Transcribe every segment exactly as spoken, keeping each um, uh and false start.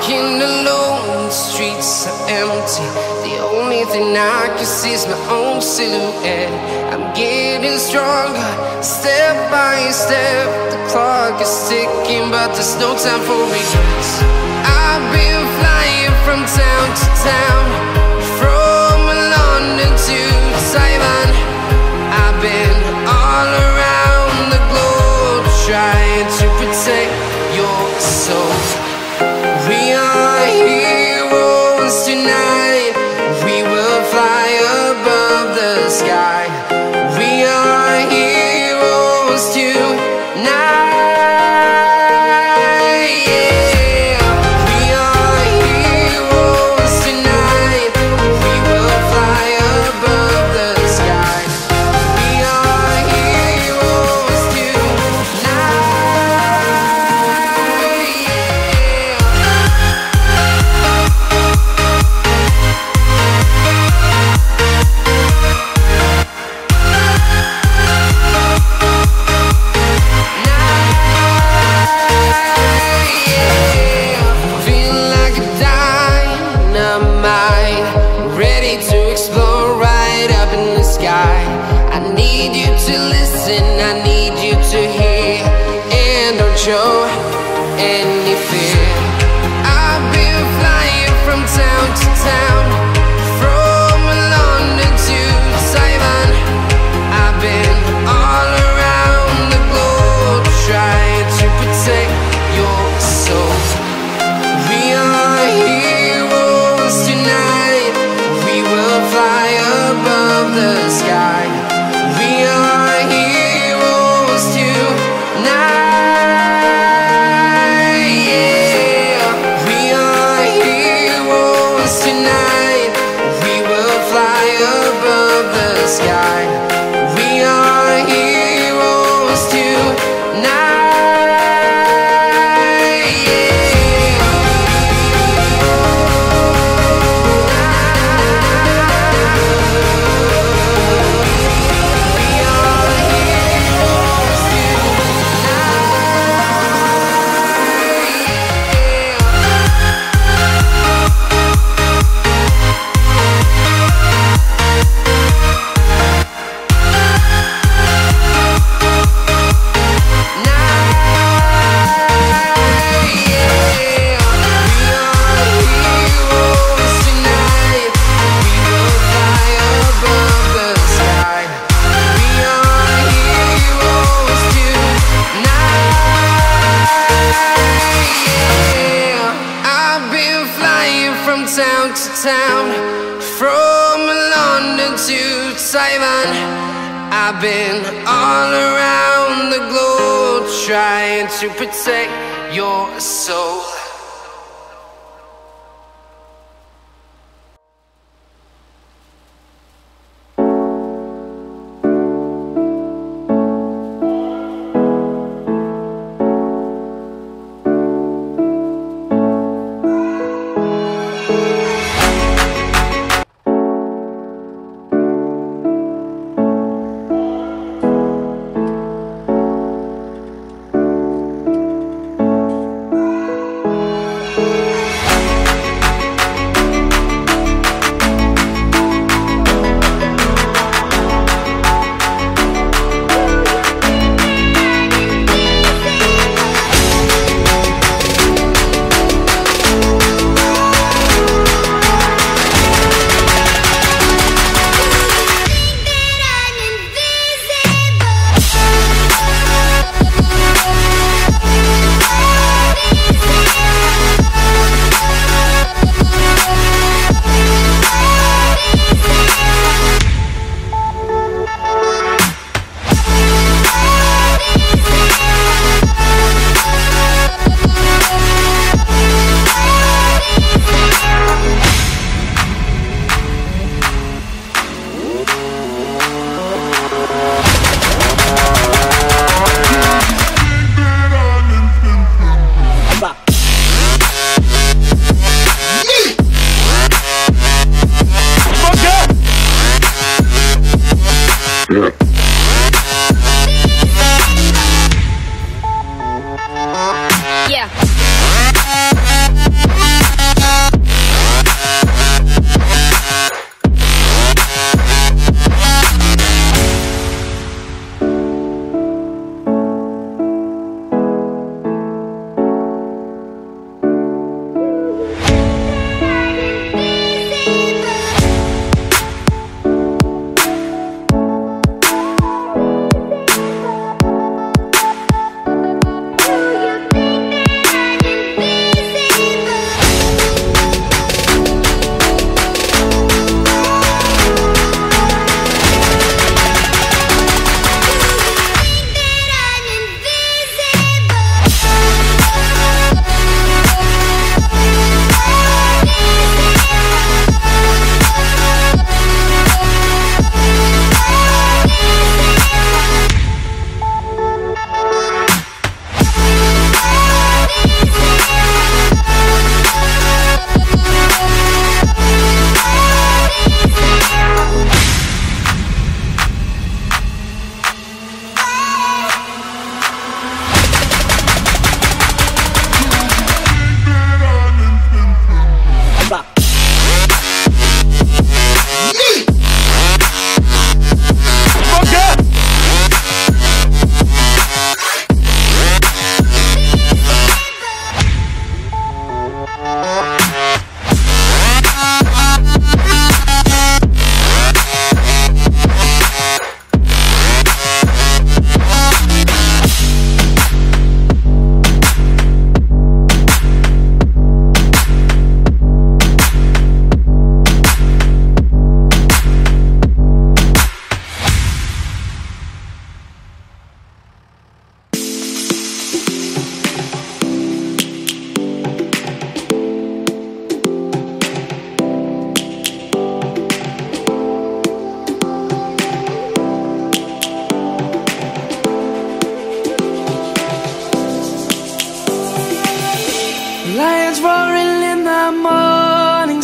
walking alone, the streets are empty. The only thing I can see is my own silhouette. I'm getting stronger, step by step. The clock is ticking, but there's no time for regrets. I've been flying from town to town, from London to Taiwan. I've been all around the globe, trying to protect your soul. We are heroes tonight. We will fly above the sky. We are heroes tonight. Yeah. We are heroes tonight. We will fly above the sky. We are heroes tonight. I need you to hear, and don't show any fear. I've been flying from town to town, from London to Taiwan. I've been all around the globe, trying to protect your soul. We are heroes tonight. We will fly above the sky. We are heroes tonight. Yeah. We are heroes tonight. We will fly above the sky. We are heroes tonight. Town to town, from London to Taiwan. I've been all around the globe, trying to protect your soul. Yeah.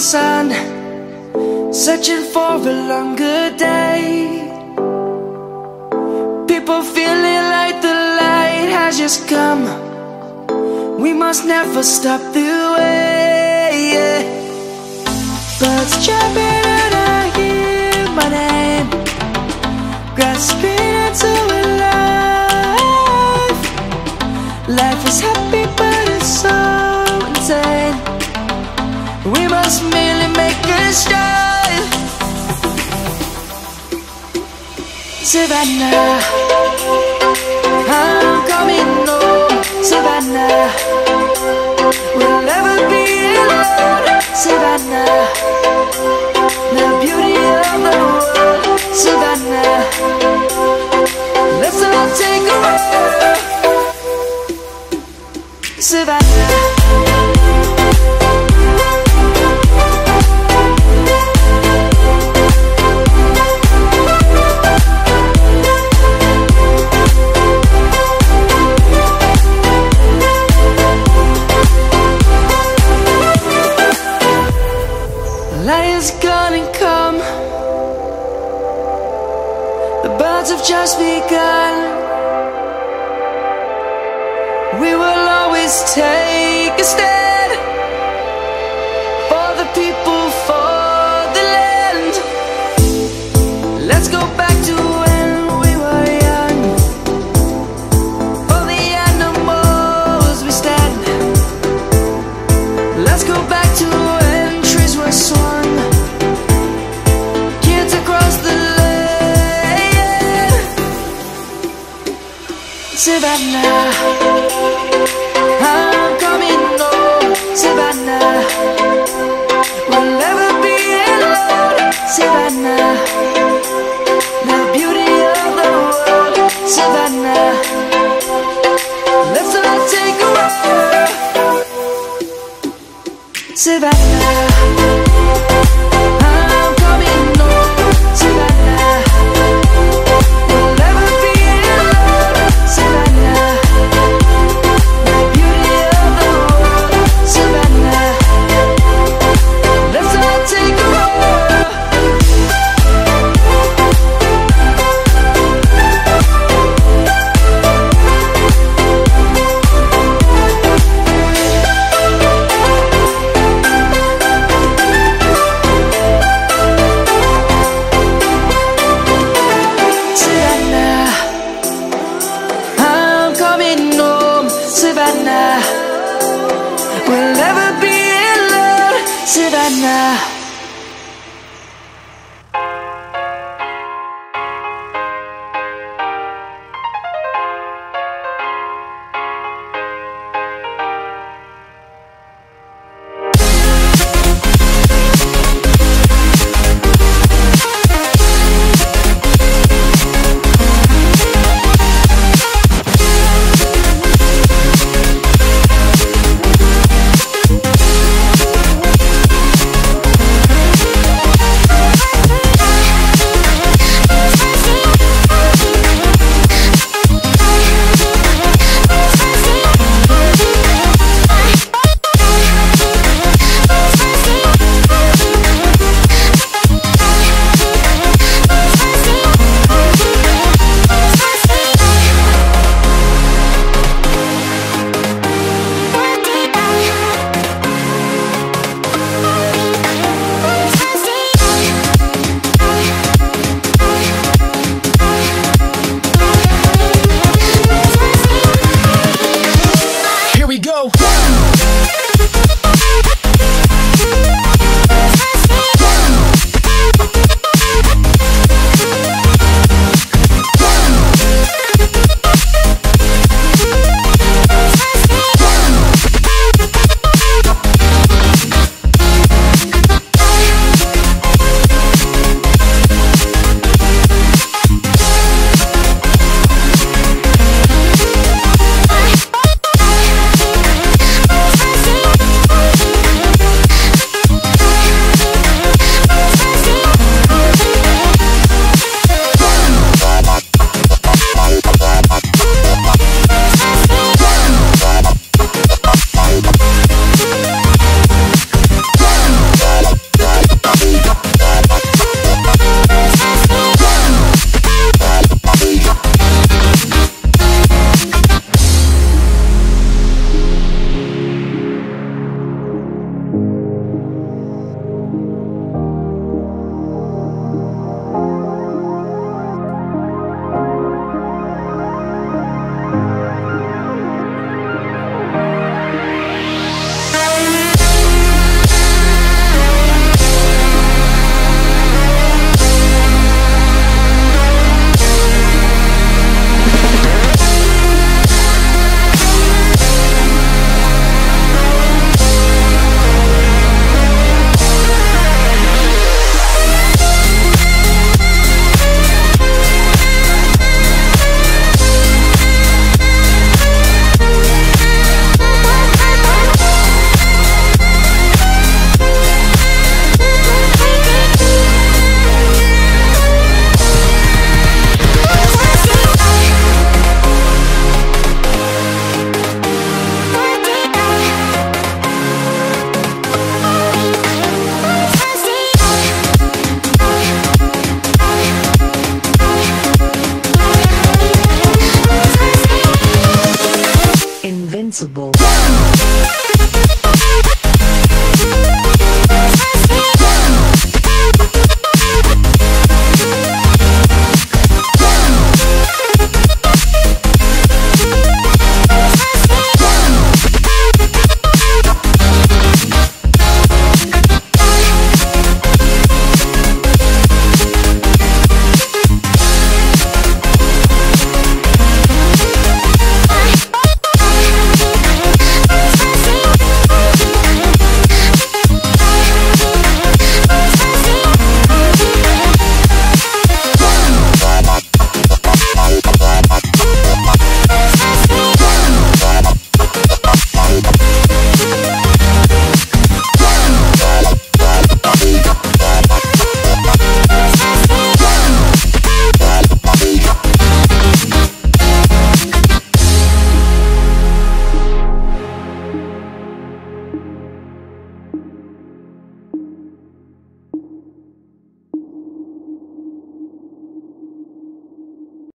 sun, searching for a longer day. People feeling like the light has just come. We must never stop the way, yeah. Birds chirping and I hear my name, grasping into a life. Life is happy but it's so insane. We must merely make a start. Savannah, I'm coming home. Savannah, we'll never be alone. Savannah, the beauty of the world. Savannah, let's all take a walk. Savannah. Light is gonna come. The birds have just begun. We will always take a stand for the people, for the land. Let's go back to when we were young. For the animals we stand. Let's go back to when trees were swung, kids across the land. Savannah.